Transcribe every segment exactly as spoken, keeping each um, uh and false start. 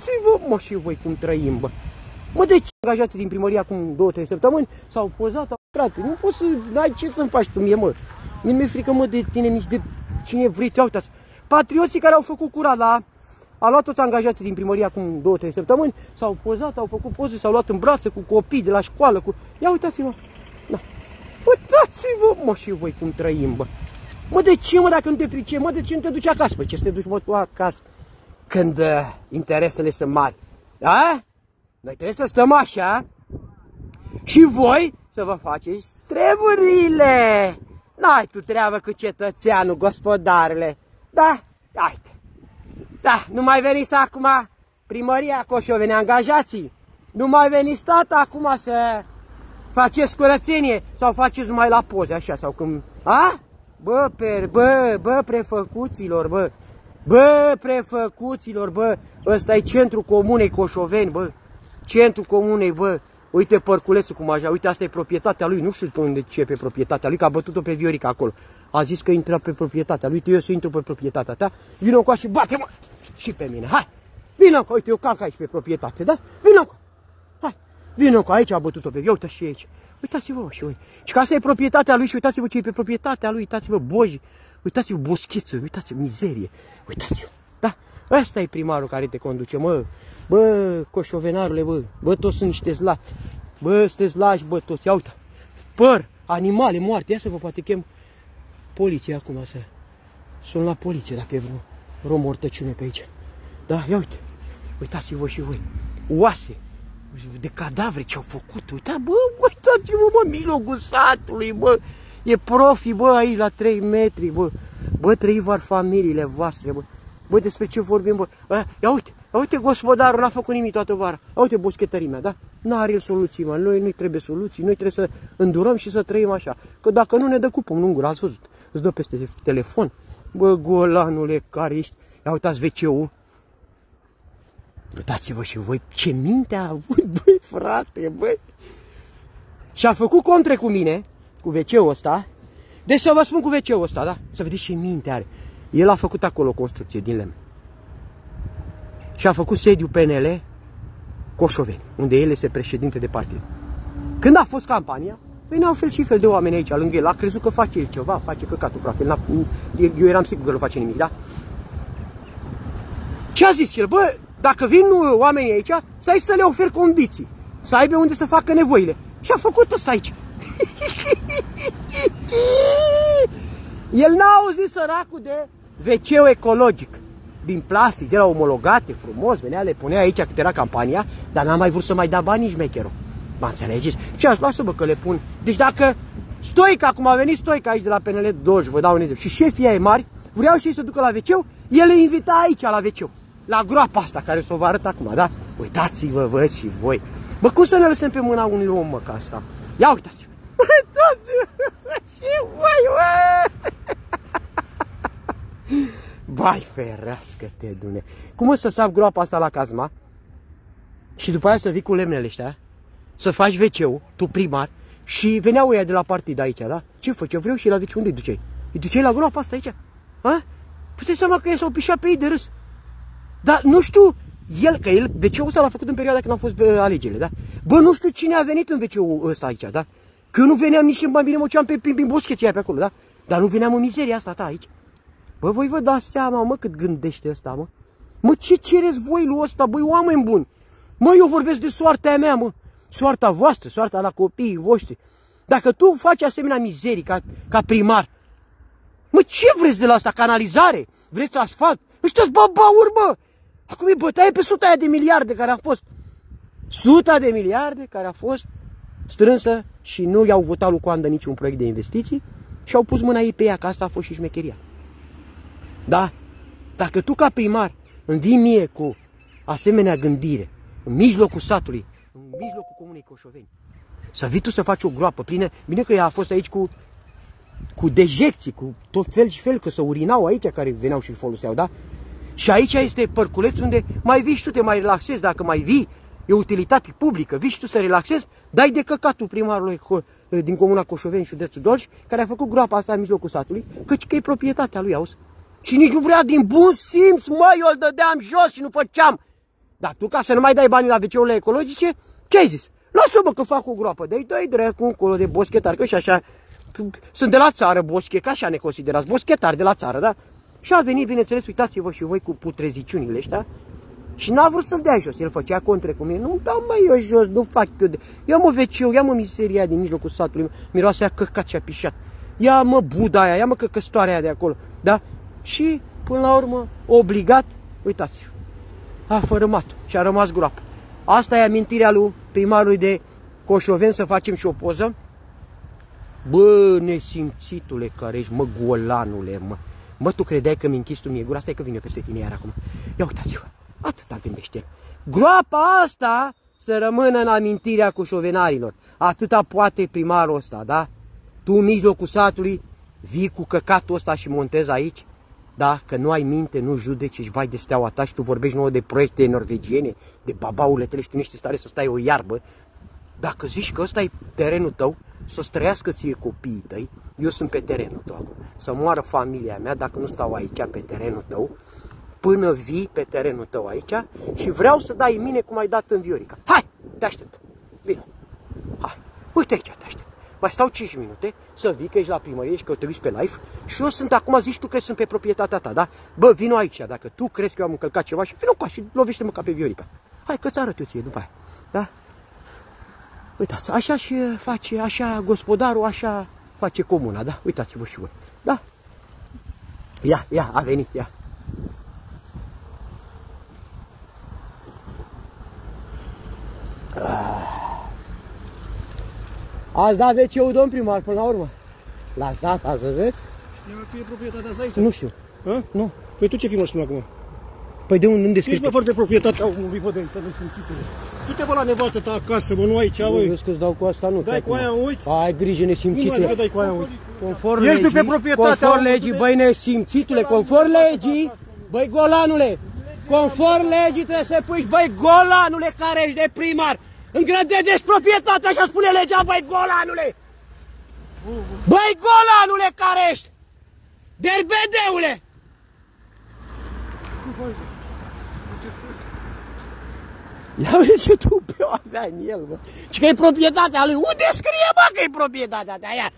uitați-vă, mă, și voi cum trăim, bă. Mă, de ce angajații din primărie acum două, trei săptămâni s-au pozat, au frate, nu poți să, n-ai ce să-mi faci tu mie, mă. Nu mi-e frică, mă, de tine, nici de cine vrei, ia uitați. Patrioții care au făcut curat la... A luat toți angajații din primărie acum două, trei săptămâni, s-au pozat, au făcut poze, s-au luat în brațe cu copii de la școală, cu... Ia uitați-vă, da. Uitați-vă, mă, și voi cum trăim, bă. Mă, de ce, mă, dacă nu te pricep, mă, de ce nu te duci acasă? Păi ce să te duci, mă, tu acasă când uh, interesele sunt mari, da? Noi trebuie să stăm așa și voi să vă faceți treburile. N-ai tu treabă cu cetățeanul, gospodarele. Da? Haide. Da, nu mai veniți acum primăria Coșoveni, angajații. Nu mai veniți tata acum să faceți curățenie sau faceți numai la poze, așa, sau cum... A? Bă, per, bă, bă, prefăcuților, bă. Bă, prefăcuților, bă. Ăsta e centrul comunei Coșoveni, bă. Centrul comunei, bă. Uite părculețul cum așa, uite, asta e proprietatea lui, nu știu pe unde ce pe proprietatea lui, că a bătut-o pe Viorica acolo. A zis că intră pe proprietatea lui, uite, eu să intru pe proprietatea ta, vină încoa și bate-mă și pe mine, hai, vină încoa, uite, eu calc aici pe proprietate, da? Vină încoa, hai, vină încoa, aici a bătut-o pe Viorica, uite și aici, uitați-vă și voi, și că asta e proprietatea lui și uitați-vă ce e pe proprietatea lui, uitați-vă boji, uitați-vă boscheță, uitați-vă mizerie, uitați-vă, da? Ăsta e primarul care te conduce, mă. Bă, coșovenarule, bă, bă, toți sunt niște slași, bă, sunteți lași, bă, toți, ia uite, păr, animale moarte, ia să vă poate chem poliția acum, să sun la poliție dacă e vreo, vreo mortăciune pe aici, da, ia uite, uitați-vă și voi, oase, de cadavre ce-au făcut, uitați, bă, uitați-vă, mă, mijlocul satului, bă, e profi, bă, aici la trei metri, bă, bă, trăivar familiile voastre, bă, bă, despre ce vorbim, bă, a, ia uite, ia uite, gospodarul n-a făcut nimic toată vara, ia uite boschetărimea, da? N-are el soluții, mă, noi nu-i trebuie soluții, noi trebuie să îndurăm și să trăim așa, că dacă nu ne dă cu pumnul în gură, ați văzut, îți dă peste telefon, bă, golanule, care ești, ia uitați ve ce-ul, uitați-vă și voi ce minte a avut, băi, frate, băi, și-a făcut contre cu mine, cu ve ce-ul ăsta, deci să vă spun cu ve ce-ul ăsta, da? Să vedeți ce minte are. El a făcut acolo o construcție din lemn. Și a făcut sediu P N L Coșoveni, unde el este președinte de partid. Când a fost campania, veneau fel și fel de oameni aici lângă el. A crezut că face el ceva, face căcatul praf. Eu eram sigur că nu face nimic, da? Ce a zis el? Bă, dacă vin oamenii aici, stai să le ofer condiții, să aibă unde să facă nevoile. Și a făcut ăsta aici. El n-a auzit săracul de ve ce-ul ecologic, din plastic, de la omologate, frumos, venea, le punea aici cât era campania, dar n-a mai vrut să mai da bani nici mecherul. Mă înțelegeți? Și aș lasă, bă, că le pun. Deci dacă Stoica, cum a venit Stoica aici de la P N L Dolj, vă dau un exemplu, și șefii ai mari, vreau și ei să ducă la ve ce-ul, el le invita aici la ve ce-ul, la groapa asta care s-o vă arăt acum, da? Uitați-vă, vă și voi. Bă, cum să ne lăsăm pe mâna unui om, mă, ca asta? Ia uitați-vă! Uitați-vă și voi, bă! Bai, ferească-te, Dune! Cum o să sap groapa asta la cazma și după aia să vii cu lemnele ăștia, să faci ve ce-ul, tu primar, și veneau ăia de la partid aici, da? Ce faci? Eu vreau și la ve ce, unde îi duceai? Îi duceai la groapa asta aici? Ha? Puteți seama că ei s-au pișat pe ei de râs. Dar nu știu, el, că el, ve ce-ul ăsta l-a făcut în perioada când au fost alegerile, da? Bă, nu știu cine a venit în ve ce-ul ăsta aici, da? Că eu nu veneam nici mai bine mă ceam pe prin boscheții aia pe acolo, da? Dar nu veneam în mizeria asta ta aici. Bă, voi vă dați seama, mă, cât gândește ăsta, mă? Mă, ce cereți voi lui ăsta, băi, oameni buni? Mă, eu vorbesc de soarta mea, mă. Soarta voastră, soarta la copiii voștri. Dacă tu faci asemenea mizerii ca, ca primar, mă, ce vreți de la asta? Canalizare? Vreți asfalt? Ăștia-s babauri, mă! Acum e bătaie pe suta aia de miliarde care a fost. Suta de miliarde care a fost strânsă și nu i-au votat lui Coandă niciun proiect de investiții și au pus mâna ei pe ea, că asta a fost și șmecheria. Da? Dacă tu ca primar îmi vii mie cu asemenea gândire în mijlocul satului, în mijlocul comunei Coșoveni, să vii tu să faci o groapă plină, bine că ea a fost aici cu, cu dejecții, cu tot fel și fel, că se urinau aici care veneau și îl foloseau, da? Și aici este părculeț unde mai vii și tu, te mai relaxezi, dacă mai vii, e utilitate publică, vii și tu să relaxezi, dai de căcatul primarului din comuna Coșoveni, județul Dolj, care a făcut groapa asta în mijlocul satului, căci că e proprietatea lui, auzi? Și nici nu vrea din bun simț, măi, eu îl dădeam jos și nu făceam. Dar tu, ca să nu mai dai banii la ve ce-urile ecologice, ce ai zis? Lasă-mă că fac o groapă, dă-i, dă-i dracu încolo de boschetari, că și așa, sunt de la țară bosche, ca așa ne considerați, boschetari de la țară, da? Și a venit, bineînțeles, uitați-vă și voi cu putreziciunile ăștia, și n-a vrut să-l dea jos, el făcea contre cu mine, nu dau mai eu jos, nu fac eu de... Ia mă ve ce-ul, ia mă miseria din mijlocul satului, miroase a căcat și a pișat, ia mă buda aia, ia mă căcăstoarea aia de acolo, da? Și, până la urmă, obligat, uitați-vă, a fărâmat și a rămas groapă. Asta e amintirea lui primarului de Coșoven, să facem și o poză. Bă, nesimțitule care ești, mă, golanule, mă. Mă, tu credeai că mi închis tu mie gura? Stai că vine peste tine iar acum. Ia uitați-vă, atâta gândește el. Groapa asta să rămână în amintirea coșovenarilor. Atâta poate primarul ăsta, da? Tu în mijlocul satului vii cu căcatul ăsta și montezi aici, da? Că nu ai minte, nu judeci, ești vai de steaua ta și tu vorbești nouă de proiecte norvegiene, de babaule tale și tu nu ești stare să stai o iarbă. Dacă zici că ăsta e terenul tău, să-ți trăiască ție copiii tăi, eu sunt pe terenul tău acum. Să moară familia mea dacă nu stau aici pe terenul tău, până vii pe terenul tău aici și vreau să dai mine cum ai dat în Viorica. Hai, te aștept. Bine. Hai, uite aici te aștept. Mai stau cinci minute să vii că ești la primărie și că te uiți pe live și eu sunt acum, zici tu că sunt pe proprietatea ta, da? Bă, vino aici, dacă tu crezi că eu am încălcat ceva și vino cu și lovește-mă ca pe Viorica. Hai că-ți arăt eu ție după aia, da? Uitați, așa și face, așa gospodarul, așa face comuna, da? Uitați-vă și voi, da? Ia, ia, a venit, ia. Ați dat ve ce-ul, domn primar, până la urmă? L-ați dat, ați văzut? Știu că e proprietatea asta aici? Nu știu. A? Nu. Păi tu ce filmă spune acum? Păi de unde, unde scrie? Ești, bă, foarte proprietatea omului, bă, de nesimțitule. Du-te, bă, la nevastă ta acasă, bă, nu aici, bă. Vezi că-ți dau cu asta, nu. Dai cu aia în ochi? Ai grijă, nesimțitule. Nu mai dai cu aia în ochi. Conform Ești legii, pe proprietatea conform omului, legii, de- băi, nesimțitule, conform legii, băi, golanule, conform legii trebuie să pui, băi, golanule, care ești de primar, îngrădești proprietatea, așa spune legea, băi, golanule. Băi, golanule, care ești, derbedeule. Ia uite ce tupeu avea în el, bă. Și că e proprietatea lui. Unde scrie, bă, că e proprietatea ta? Ia.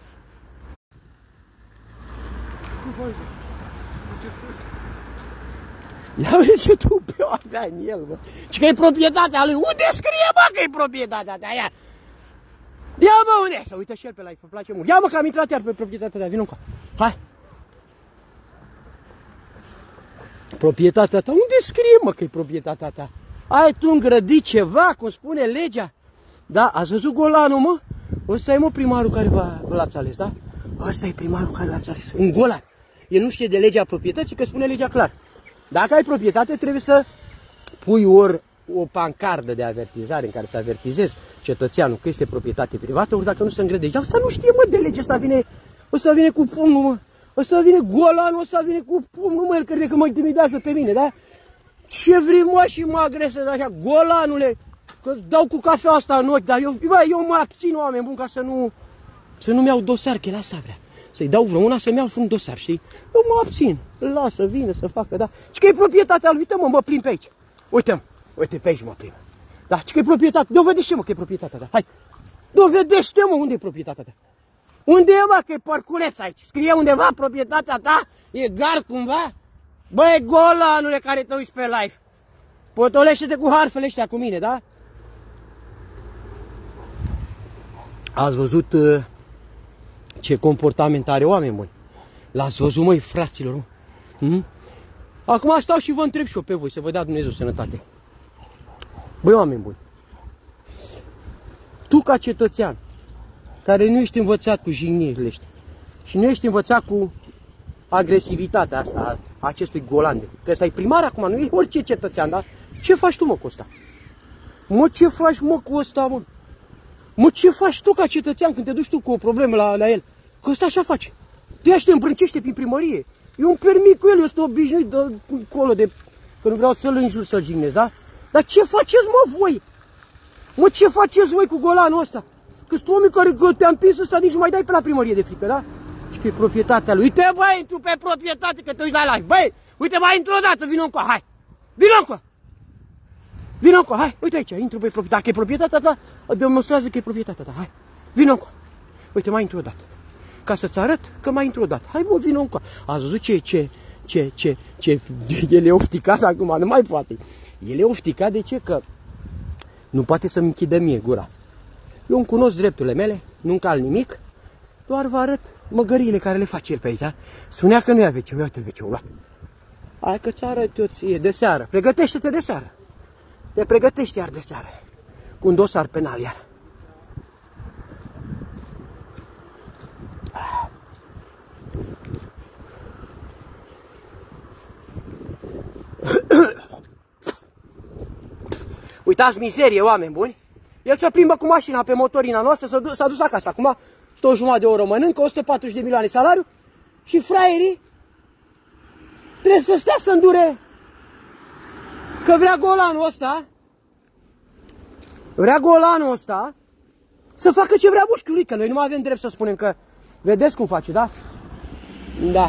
Ia uite ce tupeu avea în el, bă. Și că e proprietatea lui. Unde scrie, bă, că e proprietatea ta? Ia. Ia, bă, unde? Să uită și el pe live, îmi place mult. Ia, mă, că am intrat iar pe proprietatea ta. Vino încă. Hai. Proprietatea ta? Unde scrie, mă, că e proprietatea ta? Ai tu îngrădit ceva, cum spune legea? Da, ați văzut golanul, mă? Ăsta e, mă, primarul care l-ați ales, da? Ăsta e primarul care l-ați ales. Un golan. El nu știe de legea proprietății, că spune legea clar. Dacă ai proprietate, trebuie să pui ori o pancardă de avertizare în care să avertizezi cetățeanul că este proprietate privată, ori dacă nu se îngrădește. Asta nu știe, mă, de lege. Ăsta vine, ăsta vine cu pumnul, mă. Ăsta vine golanul, ăsta vine cu pumnul, mă. El crede că mă intimidează pe mine, da? Ce vrei, mă, și mă agresezi așa, golanule, că-ți dau cu cafea asta în ochi, dar eu, bă, eu mă abțin, oameni buni, ca să nu, să nu-mi iau dosar, că el asta vrea. Să-i dau vreo una să-mi iau un dosar, știi? Eu mă abțin, îl las să vină, să facă, da? Și că e proprietatea lui, uite, mă, mă plimb pe aici. Uite-mă, uite, pe aici mă plimb. Da, și că e proprietatea, dovedește, mă, că e proprietatea ta, hai. Dovedește, mă, unde e proprietatea ta? Unde e, mă, că e parculeț aici? Scrie undeva proprietatea ta? E gard cumva? Băi, golanule care te uiți pe live, potolește-te cu harfele ăștia cu mine, da? Ați văzut uh, ce comportament are, oameni buni? L-ați văzut, măi, fraților, mă? Hmm? Acum stau și vă întreb și eu pe voi, să vă dea Dumnezeu sănătate. Băi, oameni buni, tu ca cetățean, care nu ești învățat cu jignirile ăștia și nu ești învățat cu agresivitatea asta a acestui golan, că ăsta e primar acum, nu e orice cetățean, da? Ce faci tu, mă, cu ăsta? Mă, ce faci, mă, cu ăsta, mă? Mă, ce faci tu ca cetățean când te duci tu cu o problemă la, la el? Că ăsta așa face. Te ia și te îmbrâncește prin primărie. Eu îmi permit cu el, eu sunt obișnuit de acolo, de, că nu vreau să-l înjur, să-l jignesc, da? Dar ce faceți, mă, voi? Mă, ce faceți voi cu golanul ăsta? Că sunt oameni care te-am împins ăsta, nici nu mai dai pe la primărie de frică, da? Și că e proprietatea lui. Uite, băi, intru pe proprietate, că te uiți la live. Băi, uite, mai intru o dată, vină încoa, hai. Vină încoa. Vino încă, hai, uite aici, intru pe proprietate. Dacă e proprietatea ta, demonstrează că e proprietatea ta, hai. Vino încă. Uite, mai intru o dată. Ca să-ți arăt că mai intru o dată. Hai, bă, vino încă. Ați văzut ce, ce, ce, ce, ce, el e ofticat acum, nu mai poate. El e ofticat de ce? Că nu poate să-mi închidă mie gura. Eu îmi cunosc drepturile mele, nu încal nimic, doar vă arăt măgăriile care le face el pe aici. Spunea că nu ia veceu, uite-l veceu luat. Hai că ți arăt eu ție de seară. Pregătește-te de seară. Te pregătești iar de seară. Cu un dosar penal iar. Uitați mizerie, oameni buni. El se plimbă cu mașina pe motorina noastră, s-a dus acasă. Acum stă o jumătate de oră, mănâncă, o sută patruzeci de milioane salariu și fraierii trebuie să stea să îndure că vrea golanul ăsta, vrea golanul ăsta să facă ce vrea mușchiului, că noi nu mai avem drept să spunem că vedeți cum face, da? Da.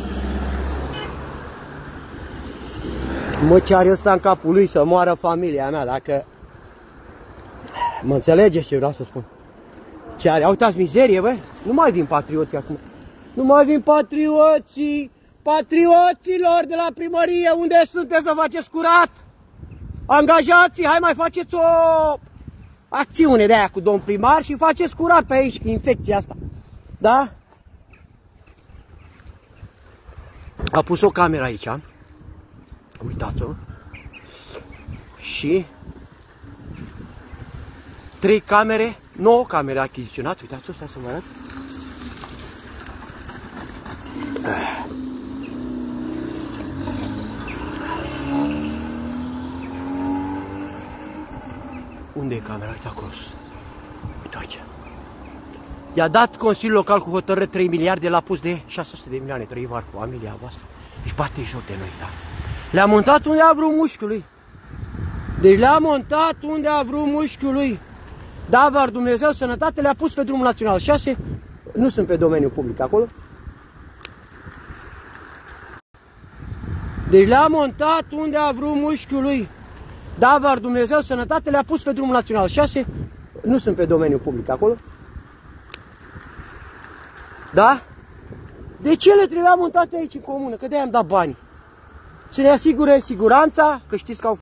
Mă, ce are ăsta în capul lui să moară familia mea, dacă... Mă înțelegeți ce vreau să spun? Ce are? Uitați mizerie, bă? Nu mai vin patrioții acum. Nu mai vin patrioții! Patrioților de la primărie, unde sunteți să faceți curat? Angajații, hai mai faceți o acțiune de aia cu domn primar și faceți curat pe aici, cu infecția asta. Da? A pus o cameră aici. Uitați-o. Și trei camere, nouă camere achiziționate. Uitați-o, stai să vă arăt. Unde e camera? Uite acolo. Uite aici. I-a dat Consiliul Local cu hotărâre trei miliarde, l-a pus de șase sute de milioane, trei var familia voastră. Și bate joc de noi, da. Le-a montat unde a vrut mușchiul lui. Deci le-a montat unde a vrut mușchiul lui. Da, var Dumnezeu, sănătate, le-a pus pe drumul național șase. Nu sunt pe domeniul public acolo. Deci le-a montat unde a vrut mușchiul lui. Da, var Dumnezeu, sănătate, le-a pus pe drumul național șase. Nu sunt pe domeniul public acolo. Da? De ce le trebuia montate aici în comună? Că de-aia am dat bani. Să ne asigure siguranța, că știți că au